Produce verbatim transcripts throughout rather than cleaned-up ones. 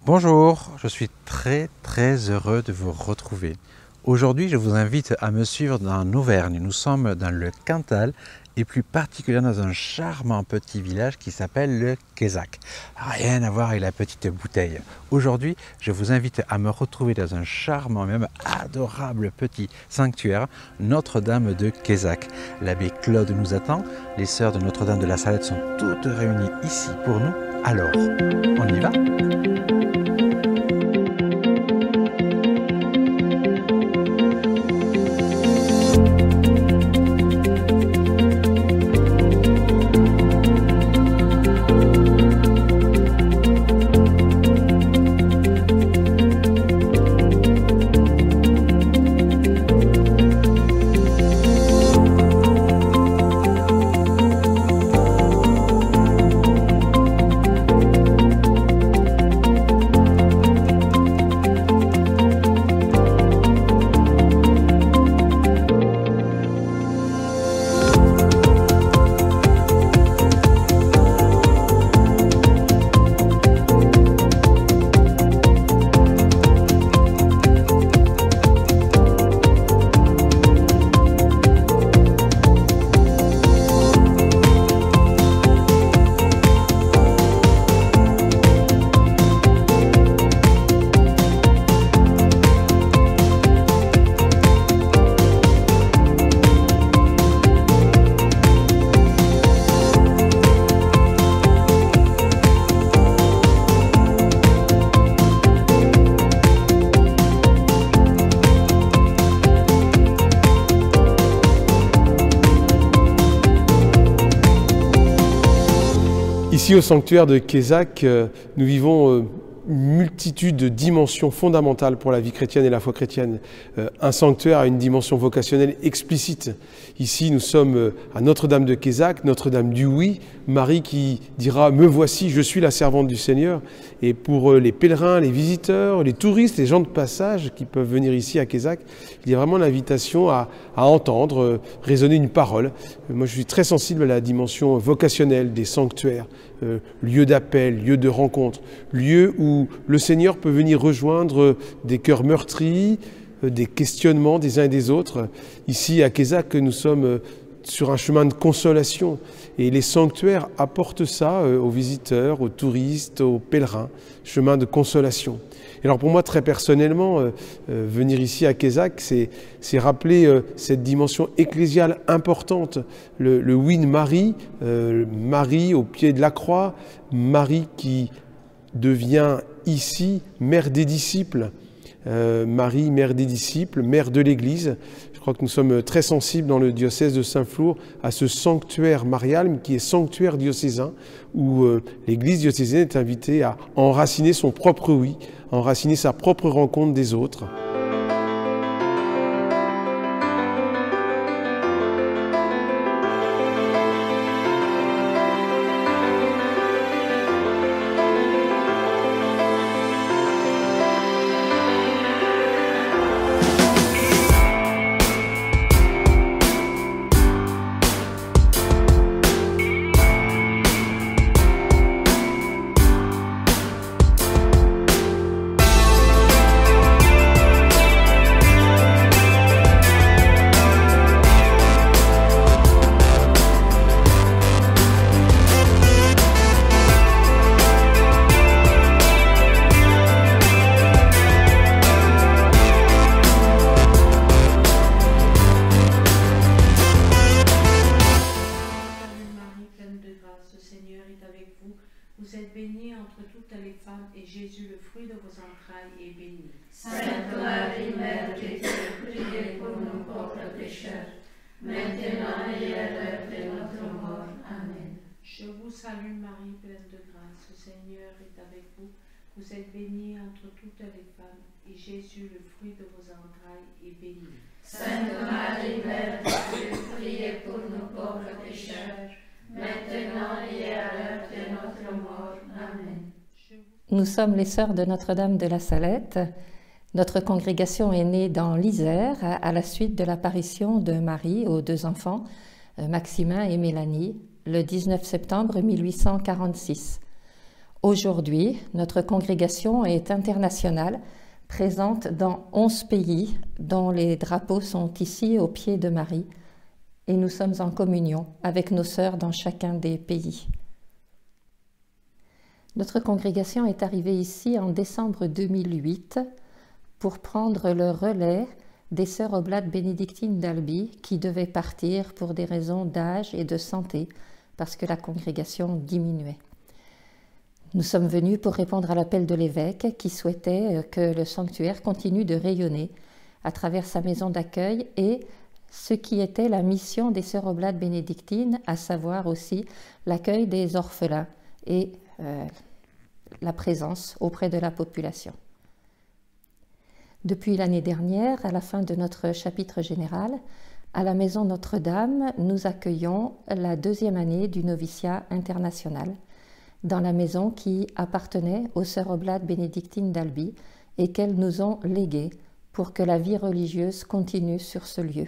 Bonjour, je suis très très heureux de vous retrouver. Aujourd'hui, je vous invite à me suivre en Auvergne. Nous sommes dans le Cantal et plus particulièrement dans un charmant petit village qui s'appelle le Quézac. Rien à voir avec la petite bouteille. Aujourd'hui, je vous invite à me retrouver dans un charmant, même adorable petit sanctuaire, Notre-Dame de Quézac. L'abbé Claude nous attend, les sœurs de Notre-Dame de la Salette sont toutes réunies ici pour nous. Alors, on y va ? Ici au sanctuaire de Quézac, nous vivons une multitude de dimensions fondamentales pour la vie chrétienne et la foi chrétienne. Un sanctuaire a une dimension vocationnelle explicite. Ici, nous sommes à Notre-Dame de Quézac, Notre-Dame du Oui, Marie qui dira « Me voici, je suis la servante du Seigneur ». Et pour les pèlerins, les visiteurs, les touristes, les gens de passage qui peuvent venir ici à Quézac, il y a vraiment l'invitation à, à entendre résonner une parole. Moi, je suis très sensible à la dimension vocationnelle des sanctuaires, euh, lieu d'appel, lieu de rencontre, lieu où le Seigneur peut venir rejoindre des cœurs meurtris, euh, des questionnements des uns et des autres. Ici, à Quézac, nous sommes euh, sur un chemin de consolation. Et les sanctuaires apportent ça euh, aux visiteurs, aux touristes, aux pèlerins, chemin de consolation. Et alors pour moi, très personnellement, euh, euh, venir ici à Quézac, c'est rappeler euh, cette dimension ecclésiale importante. Le, le oui de Marie, euh, Marie au pied de la croix, Marie qui devient ici mère des disciples, euh, Marie, mère des disciples, mère de l'Église. Je crois que nous sommes très sensibles dans le diocèse de Saint-Flour à ce sanctuaire marial qui est sanctuaire diocésain où euh, l'Église diocésaine est invitée à enraciner son propre oui, à enraciner sa propre rencontre des autres. Vous êtes bénie entre toutes les femmes, et Jésus, le fruit de vos entrailles, est béni. Sainte Marie, Mère de Dieu, priez pour nous pauvres pécheurs, maintenant et à l'heure de notre mort. Amen. Je vous salue Marie, pleine de grâce, le Seigneur est avec vous. Vous êtes bénie entre toutes les femmes, et Jésus, le fruit de vos entrailles, est béni. Sainte Marie, Mère de Dieu, priez pour nous pauvres pécheurs, maintenant et à l'heure de notre mort. Amen. Nous sommes les sœurs de Notre-Dame de la Salette. Notre congrégation est née dans l'Isère à la suite de l'apparition de Marie aux deux enfants, Maximin et Mélanie, le dix-neuf septembre mille huit cent quarante-six. Aujourd'hui, notre congrégation est internationale, présente dans onze pays, dont les drapeaux sont ici au pied de Marie, et nous sommes en communion avec nos sœurs dans chacun des pays. Notre congrégation est arrivée ici en décembre deux mille huit pour prendre le relais des sœurs oblates bénédictines d'Albi qui devaient partir pour des raisons d'âge et de santé parce que la congrégation diminuait. Nous sommes venus pour répondre à l'appel de l'évêque qui souhaitait que le sanctuaire continue de rayonner à travers sa maison d'accueil et ce qui était la mission des sœurs oblates bénédictines, à savoir aussi l'accueil des orphelins et euh, la présence auprès de la population. Depuis l'année dernière, à la fin de notre chapitre général, à la Maison Notre-Dame, nous accueillons la deuxième année du noviciat international dans la maison qui appartenait aux sœurs oblates bénédictines d'Albi et qu'elles nous ont léguée pour que la vie religieuse continue sur ce lieu.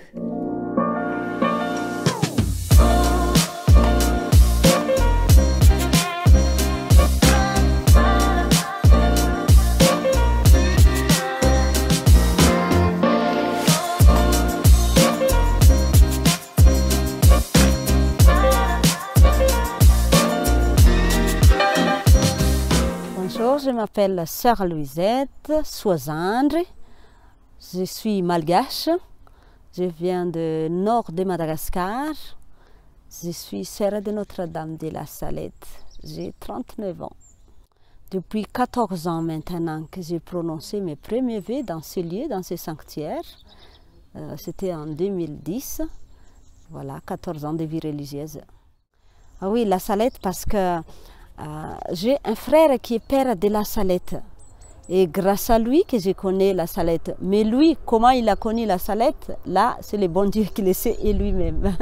Bonjour, je m'appelle Sœur Louisette Soisandre. Je suis malgache. Je viens du nord de Madagascar. Je suis sœur de Notre-Dame de la Salette. J'ai trente-neuf ans. Depuis quatorze ans maintenant que j'ai prononcé mes premiers vœux dans ce lieu, dans ce sanctuaire. Euh, C'était en deux mille dix. Voilà, quatorze ans de vie religieuse. Ah oui, la Salette parce que Euh, j'ai un frère qui est père de la Salette et grâce à lui que je connais la Salette. Mais lui, comment il a connu la Salette, là c'est le bon Dieu qui le sait et lui-même.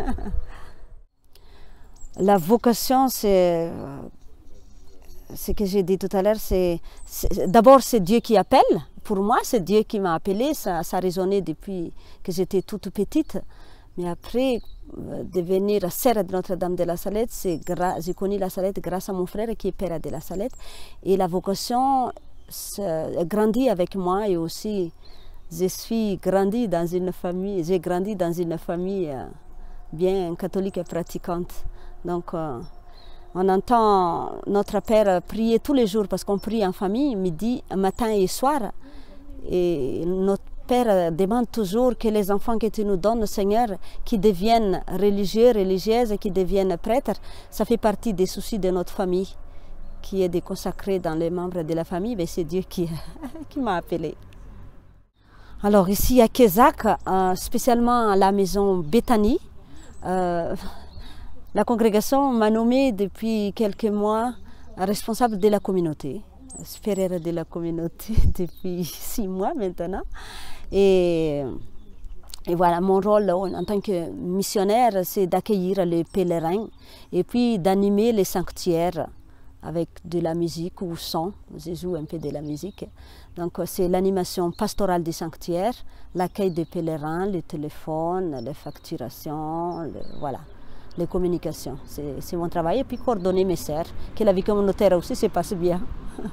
La vocation, c'est ce que j'ai dit tout à l'heure, c'est d'abord c'est Dieu qui appelle. Pour moi, c'est Dieu qui m'a appelé, ça, ça résonnait depuis que j'étais toute petite. Mais après, devenir sœur de Notre-Dame de la Salette, j'ai connu la Salette grâce à mon frère qui est père de la Salette. Et la vocation grandit avec moi et aussi je suis grandi dans une famille, j'ai grandi dans une famille bien catholique et pratiquante. Donc on entend notre père prier tous les jours parce qu'on prie en famille, midi, matin et soir. Et notre Père demande toujours que les enfants que tu nous donnes, Seigneur, qui deviennent religieux, religieuses, qui deviennent prêtres, ça fait partie des soucis de notre famille, qui est de consacrer dans les membres de la famille, mais c'est Dieu qui, qui m'a appelé. Alors ici à Kézak, euh, spécialement à la maison Béthanie, euh, la congrégation m'a nommé depuis quelques mois responsable de la communauté, supérieure de la communauté depuis six mois maintenant. Et, et voilà, mon rôle en tant que missionnaire, c'est d'accueillir les pèlerins et puis d'animer les sanctuaires avec de la musique ou son. Je joue un peu de la musique. Donc c'est l'animation pastorale des sanctuaires, l'accueil des pèlerins, le téléphone, les facturations, le, voilà, les communications. C'est mon travail. Et puis coordonner mes sœurs, que la vie communautaire aussi se passe bien.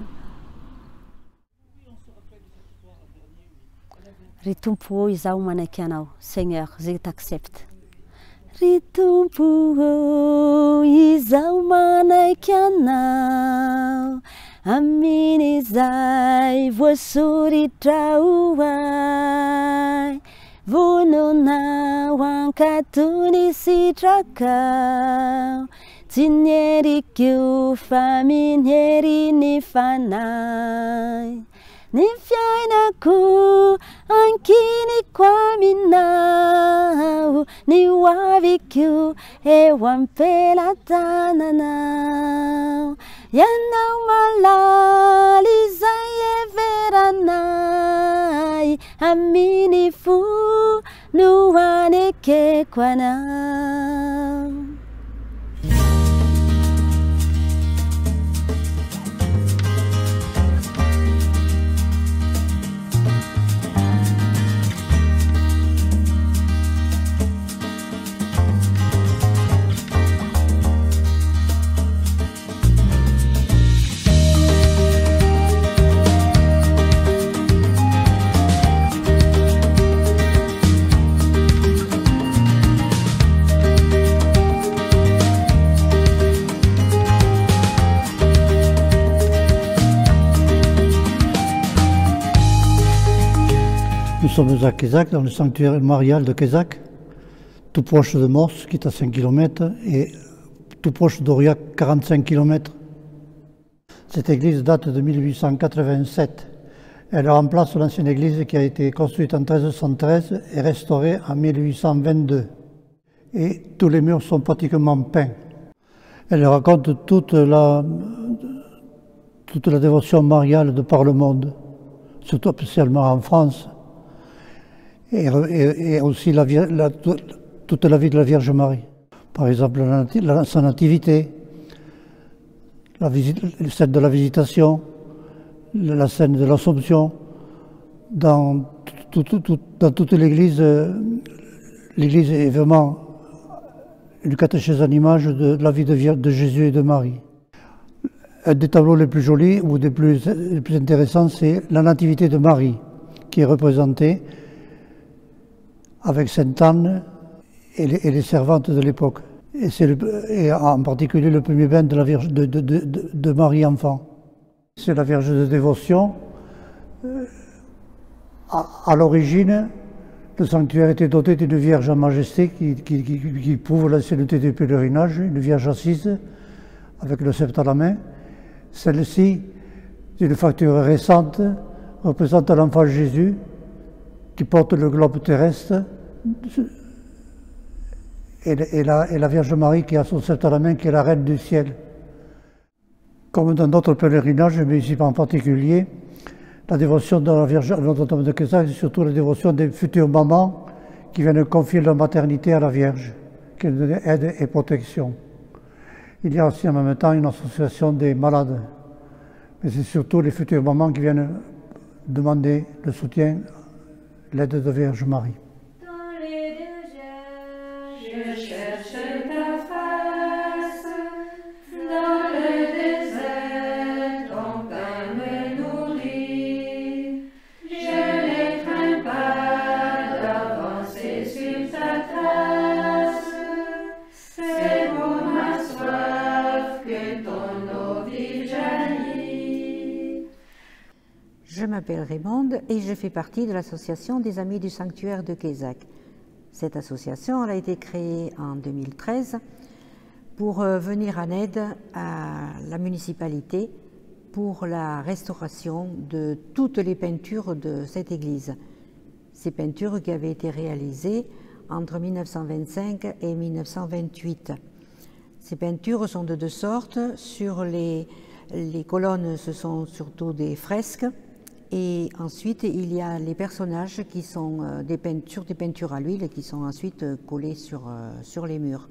Ritumpuo izao manaiky anao, Seigneur, je t'accepte. Ritumpuo izao manaiky anao, amin'izay voasoritra hoay, vononao ankatony sitrakao, tsy nieriko fa miniery ny fanahy. Ny fiainako ankiniko aminao, ny hoaviko eo am-pelatananao. Ianao malaly izay everanay, amin'ny fo no anekeko anao. sommes à Quézac, dans le sanctuaire marial de Quézac, tout proche de Mors, qui est à cinq kilomètres, et tout proche d'Aurillac, quarante-cinq kilomètres. Cette église date de mille huit cent quatre-vingt-sept. Elle remplace l'ancienne église qui a été construite en mille trois cent treize et restaurée en mille huit cent vingt-deux. Et tous les murs sont pratiquement peints. Elle raconte toute la, toute la dévotion mariale de par le monde, surtout spécialement en France, et, et, et aussi la, la, toute la vie de la Vierge Marie. Par exemple, la, la, sa nativité, la visite, celle de la visitation, la scène de l'Assomption. Dans, tout, tout, tout, dans toute l'Église, l'Église est vraiment une catéchèse en image de, de la vie de, de Jésus et de Marie. Un des tableaux les plus jolis ou des plus, les plus intéressants, c'est la Nativité de Marie, qui est représentée avec Sainte Anne et les, et les servantes de l'époque. Et, et en particulier le premier bain de, la Vierge, de, de, de, de Marie enfant. C'est la Vierge de dévotion. À, à l'origine, le sanctuaire était doté d'une Vierge en majesté qui, qui, qui, qui prouve l'ancienneté du pèlerinage, une Vierge assise avec le sceptre à la main. Celle-ci, d'une facture récente, représente l'enfant Jésus qui porte le globe terrestre et, et, la, et la Vierge Marie qui a son sceptre à la main, qui est la reine du ciel. Comme dans d'autres pèlerinages, mais ici en particulier, la dévotion de la Vierge à Notre-Dame de Quézac, c'est surtout la dévotion des futures mamans qui viennent confier leur maternité à la Vierge, qui leur donne aide et protection. Il y a aussi en même temps une association des malades, mais c'est surtout les futures mamans qui viennent demander le soutien, l'aide de Vierge Marie. Dans les déserts, je cherche ta face. Dans le désert, ton pain me nourrit. Je ne crains pas d'avancer sur ta trace. C'est pour ma soif que ton eau vive jaillit. Je m'appelle Raymonde et je fais partie de l'association des Amis du Sanctuaire de Quézac. Cette association elle a été créée en deux mille treize pour venir en aide à la municipalité pour la restauration de toutes les peintures de cette église. Ces peintures qui avaient été réalisées entre mille neuf cent vingt-cinq et mille neuf cent vingt-huit. Ces peintures sont de deux sortes. Sur les, les colonnes, ce sont surtout des fresques. Et ensuite, il y a les personnages qui sont euh, des peintures, des peintures à l'huile qui sont ensuite euh, collées sur, euh, sur les murs.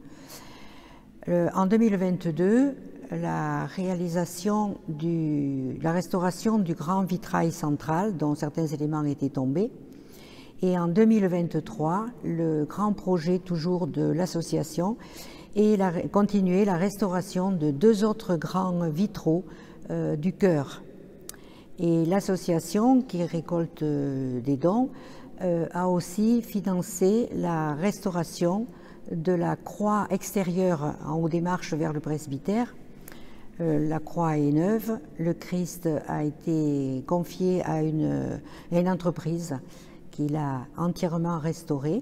Euh, en deux mille vingt-deux, la réalisation du, la restauration du grand vitrail central, dont certains éléments étaient tombés. Et en deux mille vingt-trois, le grand projet toujours de l'association est la, continuer la restauration de deux autres grands vitraux euh, du chœur. Et l'association qui récolte euh, des dons euh, a aussi financé la restauration de la croix extérieure en haut des marches vers le presbytère. Euh, la croix est neuve, le Christ a été confié à une, à une entreprise qui l'a entièrement restauré.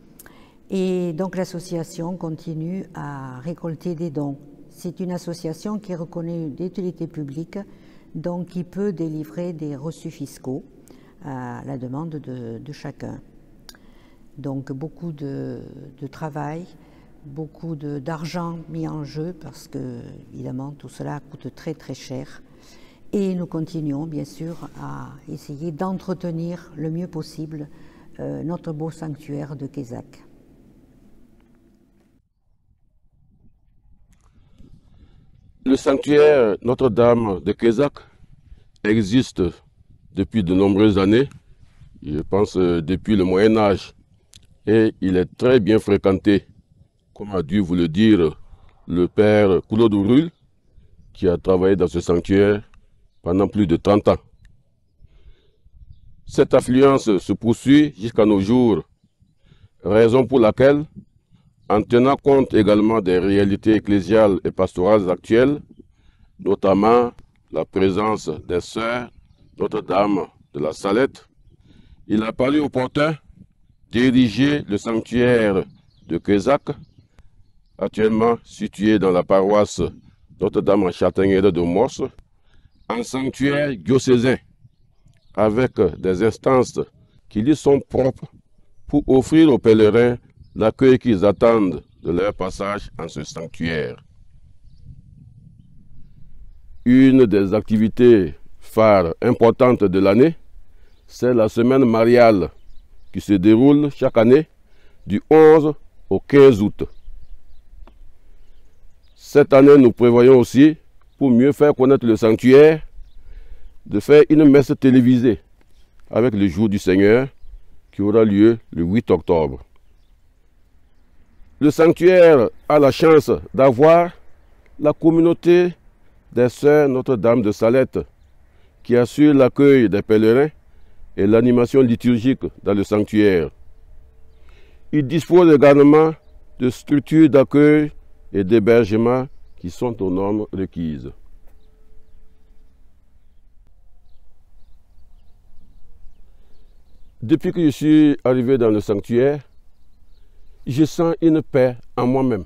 Et donc l'association continue à récolter des dons. C'est une association qui est reconnue d'utilité publique, donc qui peut délivrer des reçus fiscaux à la demande de, de chacun. Donc beaucoup de, de travail, beaucoup d'argent mis en jeu parce que évidemment tout cela coûte très très cher. Et nous continuons bien sûr à essayer d'entretenir le mieux possible euh, notre beau sanctuaire de Quézac. Le sanctuaire Notre-Dame de Quézac existe depuis de nombreuses années, je pense depuis le Moyen-Âge, et il est très bien fréquenté, comme a dû vous le dire le père Claude Ourul, qui a travaillé dans ce sanctuaire pendant plus de trente ans. Cette affluence se poursuit jusqu'à nos jours, raison pour laquelle, en tenant compte également des réalités ecclésiales et pastorales actuelles, notamment la présence des sœurs Notre-Dame de la Salette, il a paru opportun d'ériger le sanctuaire de Kézak, actuellement situé dans la paroisse Notre-Dame en Châtaignière de Morse, en sanctuaire diocésain, avec des instances qui lui sont propres pour offrir aux pèlerins l'accueil qu'ils attendent de leur passage en ce sanctuaire. Une des activités phares importantes de l'année, c'est la semaine mariale qui se déroule chaque année du onze au quinze août. Cette année, nous prévoyons aussi, pour mieux faire connaître le sanctuaire, de faire une messe télévisée avec le jour du Seigneur qui aura lieu le huit octobre. Le sanctuaire a la chance d'avoir la communauté des Sœurs Notre-Dame de Salette qui assure l'accueil des pèlerins et l'animation liturgique dans le sanctuaire. Il dispose également de structures d'accueil et d'hébergement qui sont aux normes requises. Depuis que je suis arrivé dans le sanctuaire, je sens une paix en moi-même.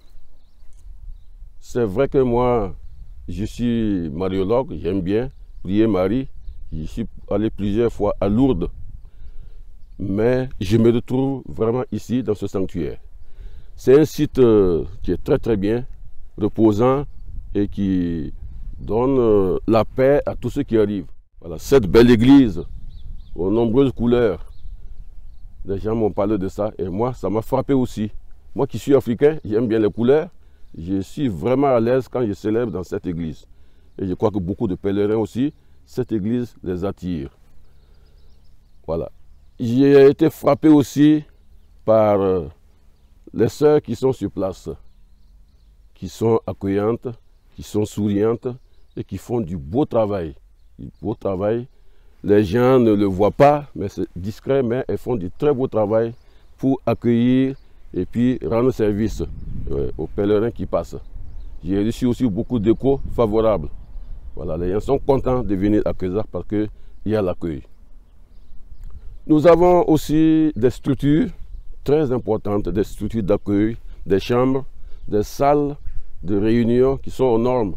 C'est vrai que moi, je suis mariologue, j'aime bien prier Marie. Je suis allé plusieurs fois à Lourdes, mais je me retrouve vraiment ici, dans ce sanctuaire. C'est un site euh, qui est très très bien, reposant et qui donne euh, la paix à tous ceux qui arrivent. Voilà, cette belle église aux nombreuses couleurs. Les gens m'ont parlé de ça et moi, ça m'a frappé aussi. Moi qui suis africain, j'aime bien les couleurs. Je suis vraiment à l'aise quand je célèbre dans cette église. Et je crois que beaucoup de pèlerins aussi, cette église les attire. Voilà. J'ai été frappé aussi par euh, les sœurs qui sont sur place, qui sont accueillantes, qui sont souriantes et qui font du beau travail. Du beau travail. Les gens ne le voient pas, mais c'est discret, mais elles font du très beau travail pour accueillir et puis rendre service euh, aux pèlerins qui passent. J'ai reçu aussi beaucoup d'échos favorables. Voilà, les gens sont contents de venir à Kézak parce qu'il y a l'accueil. Nous avons aussi des structures très importantes, des structures d'accueil, des chambres, des salles de réunion qui sont aux normes.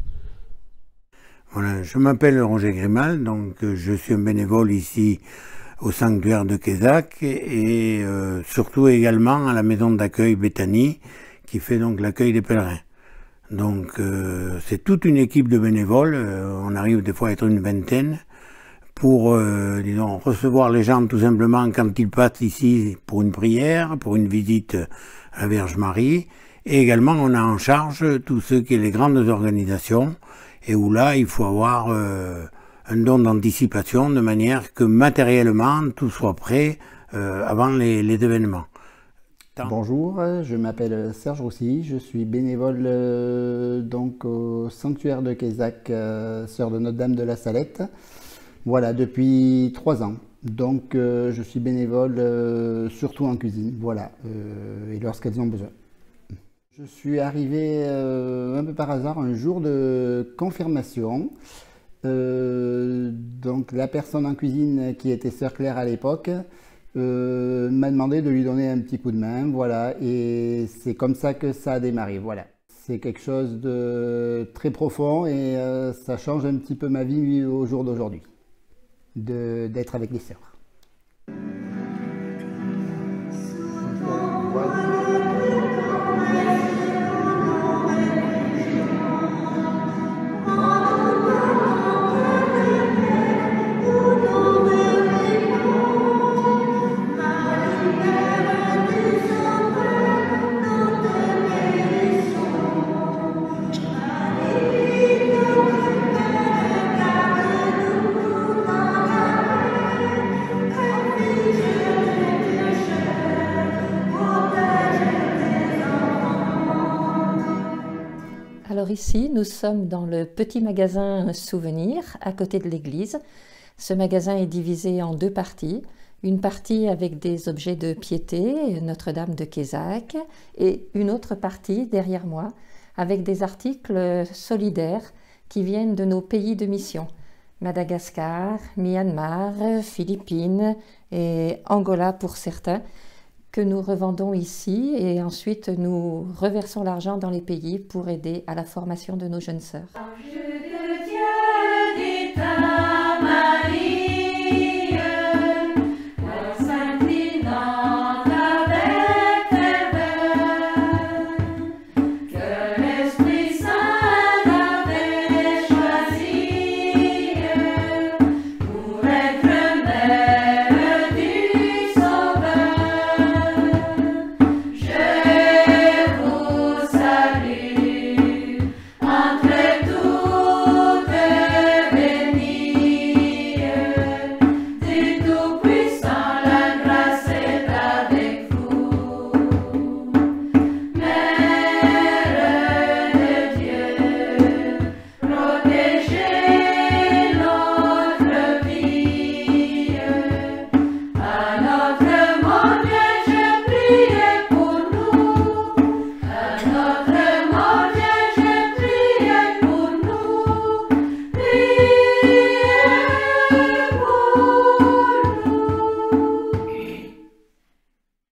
Voilà, je m'appelle Roger Grimal, donc euh, je suis un bénévole ici au sanctuaire de Kézak et euh, surtout également à la maison d'accueil Béthanie qui fait donc l'accueil des pèlerins. Donc euh, c'est toute une équipe de bénévoles, euh, on arrive des fois à être une vingtaine, pour euh, disons, recevoir les gens tout simplement quand ils passent ici pour une prière, pour une visite à la Vierge Marie, et également on a en charge tout ce qui est les grandes organisations, et où là il faut avoir euh, un don d'anticipation de manière que matériellement tout soit prêt euh, avant les, les événements. Bonjour, je m'appelle Serge Roussy, je suis bénévole euh, donc au sanctuaire de Kézak, euh, Sœur de Notre-Dame de la Salette, voilà, depuis trois ans. Donc euh, je suis bénévole euh, surtout en cuisine, voilà, euh, et lorsqu'elles ont besoin. Je suis arrivé euh, un peu par hasard un jour de confirmation. Euh, donc la personne en cuisine qui était Sœur Claire à l'époque, Euh, m'a demandé de lui donner un petit coup de main, voilà, et c'est comme ça que ça a démarré, voilà. C'est quelque chose de très profond et euh, ça change un petit peu ma vie au jour d'aujourd'hui, d'être avec les sœurs. Alors ici, nous sommes dans le petit magasin Souvenir à côté de l'église. Ce magasin est divisé en deux parties. Une partie avec des objets de piété, Notre-Dame de Kézak, et une autre partie derrière moi avec des articles solidaires qui viennent de nos pays de mission. Madagascar, Myanmar, Philippines et Angola pour certains, que nous revendons ici et ensuite nous reversons l'argent dans les pays pour aider à la formation de nos jeunes sœurs. Je